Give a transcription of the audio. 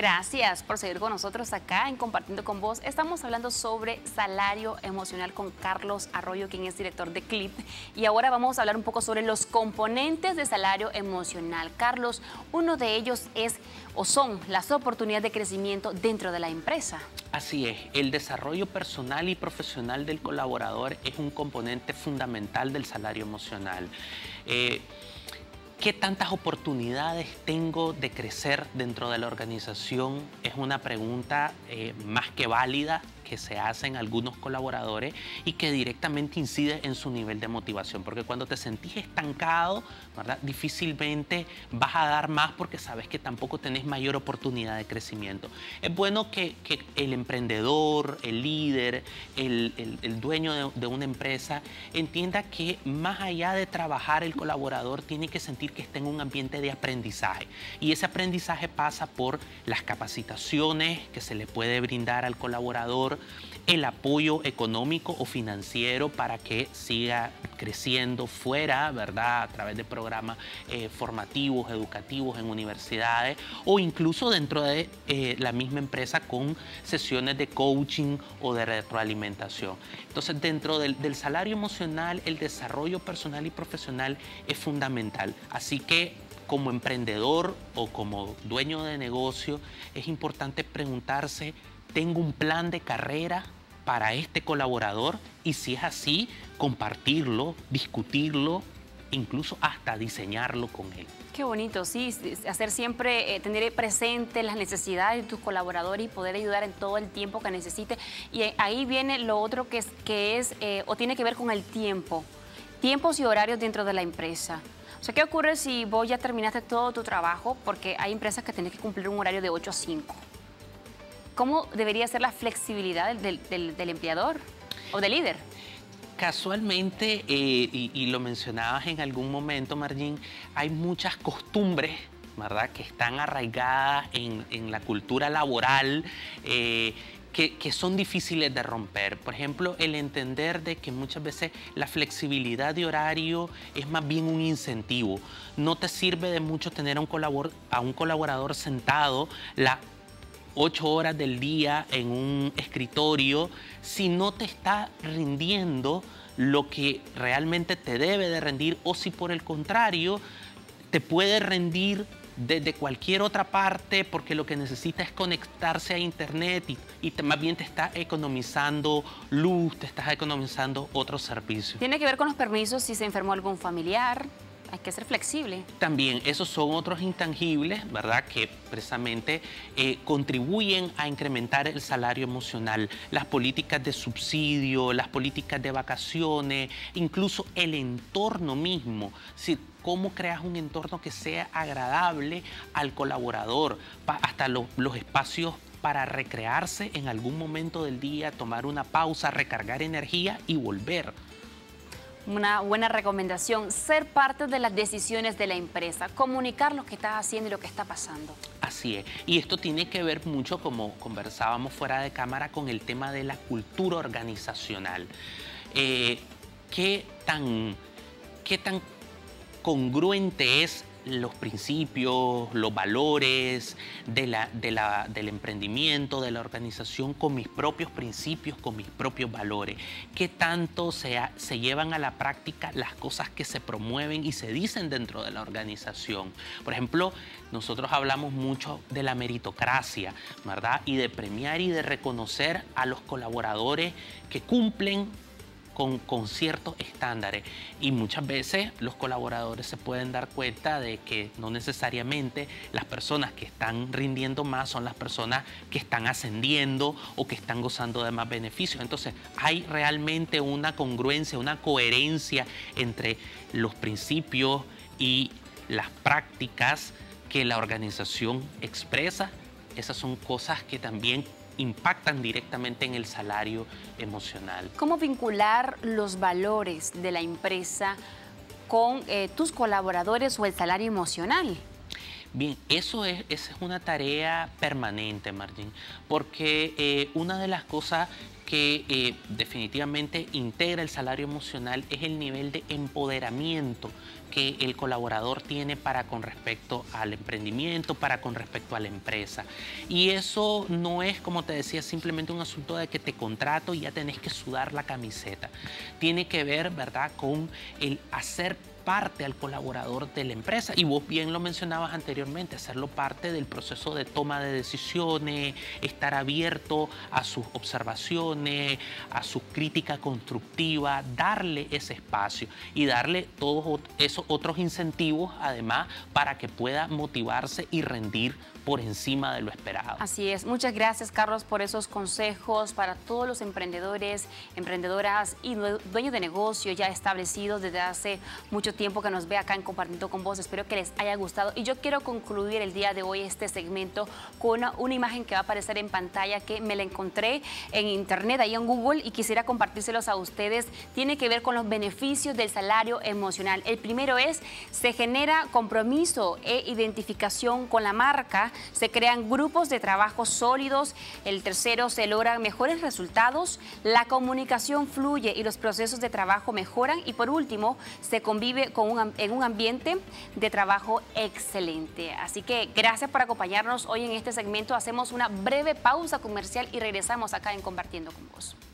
Gracias por seguir con nosotros acá en Compartiendo con Vos. Estamos hablando sobre salario emocional con Carlos Arroyo, quien es director de CLIP. Y ahora vamos a hablar un poco sobre los componentes de salario emocional. Carlos, uno de ellos es o son las oportunidades de crecimiento dentro de la empresa. Así es, el desarrollo personal y profesional del colaborador es un componente fundamental del salario emocional. ¿Qué tantas oportunidades tengo de crecer dentro de la organización? Es una pregunta más que válida que se hacen algunos colaboradores y que directamente incide en su nivel de motivación, porque cuando te sentís estancado, ¿verdad?, difícilmente vas a dar más porque sabes que tampoco tenés mayor oportunidad de crecimiento. Es bueno que el emprendedor, el líder, el dueño de una empresa entienda que más allá de trabajar, el colaborador tiene que sentir que está en un ambiente de aprendizaje, y ese aprendizaje pasa por las capacitaciones que se le puede brindar al colaborador, el apoyo económico o financiero para que siga creciendo fuera, ¿verdad?, a través de programas formativos, educativos en universidades o incluso dentro de la misma empresa con sesiones de coaching o de retroalimentación. Entonces, dentro del salario emocional, el desarrollo personal y profesional es fundamental. Así que como emprendedor o como dueño de negocio es importante preguntarse: ¿tengo un plan de carrera para este colaborador? Y si es así, compartirlo, discutirlo, incluso hasta diseñarlo con él. Qué bonito, sí, hacer siempre, tener presente las necesidades de tus colaboradores y poder ayudar en todo el tiempo que necesite. Y ahí viene lo otro que o tiene que ver con el tiempo, tiempos y horarios dentro de la empresa. O sea, ¿qué ocurre si vos ya terminaste todo tu trabajo? Porque hay empresas que tienen que cumplir un horario de 8 a 5. ¿Cómo debería ser la flexibilidad del empleador o del líder? Casualmente, y lo mencionabas en algún momento, Margin, hay muchas costumbres, ¿verdad?, que están arraigadas en la cultura laboral, que son difíciles de romper. Por ejemplo, el entender de que muchas veces la flexibilidad de horario es más bien un incentivo. No te sirve de mucho tener a un colaborador sentado 8 horas del día en un escritorio si no te está rindiendo lo que realmente te debe de rendir, o si por el contrario te puede rendir desde cualquier otra parte porque lo que necesita es conectarse a internet y más bien te está economizando luz, te estás economizando otros servicios. Tiene que ver con los permisos si se enfermó algún familiar. Hay que ser flexible. También esos son otros intangibles, ¿verdad?, que precisamente contribuyen a incrementar el salario emocional. Las políticas de subsidio, las políticas de vacaciones, incluso el entorno mismo. Si cómo creas un entorno que sea agradable al colaborador, hasta los espacios para recrearse en algún momento del día, tomar una pausa, recargar energía y volver. Una buena recomendación: ser parte de las decisiones de la empresa, comunicar lo que estás haciendo y lo que está pasando. Así es, y esto tiene que ver mucho, como conversábamos fuera de cámara, con el tema de la cultura organizacional. ¿Qué tan congruente es los principios, los valores del emprendimiento, de la organización, con mis propios principios, con mis propios valores? ¿Qué tanto se llevan a la práctica las cosas que se promueven y se dicen dentro de la organización? Por ejemplo, nosotros hablamos mucho de la meritocracia, ¿verdad?, y de premiar y de reconocer a los colaboradores que cumplen con ciertos estándares, y muchas veces los colaboradores se pueden dar cuenta de que no necesariamente las personas que están rindiendo más son las personas que están ascendiendo o que están gozando de más beneficios. Entonces hay realmente una congruencia, una coherencia entre los principios y las prácticas que la organización expresa. Esas son cosas que también impactan directamente en el salario emocional. ¿Cómo vincular los valores de la empresa con tus colaboradores o el salario emocional? Bien, esa es una tarea permanente, Margin, porque una de las cosas que definitivamente integra el salario emocional es el nivel de empoderamiento que el colaborador tiene para con respecto al emprendimiento, para con respecto a la empresa. Y eso no es, como te decía, simplemente un asunto de que te contrato y ya tenés que sudar la camiseta. Tiene que ver, ¿verdad?, con el hacer parte al colaborador de la empresa, y vos bien lo mencionabas anteriormente, hacerlo parte del proceso de toma de decisiones, estar abierto a sus observaciones, a su crítica constructiva, darle ese espacio y darle todos esos otros incentivos además para que pueda motivarse y rendir por encima de lo esperado. Así es. Muchas gracias, Carlos, por esos consejos para todos los emprendedores, emprendedoras y dueños de negocio ya establecidos desde hace mucho tiempo que nos ve acá en Compartiendo con Vos. Espero que les haya gustado. Y yo quiero concluir el día de hoy este segmento con una imagen que va a aparecer en pantalla, que me la encontré en internet, ahí en Google, y quisiera compartírselos a ustedes. Tiene que ver con los beneficios del salario emocional. El primero es: se genera compromiso e identificación con la marca. Se crean grupos de trabajo sólidos. El tercero: se logran mejores resultados, la comunicación fluye y los procesos de trabajo mejoran. Y por último, se convive en un ambiente de trabajo excelente. Así que gracias por acompañarnos hoy en este segmento. Hacemos una breve pausa comercial y regresamos acá en Compartiendo con Vos.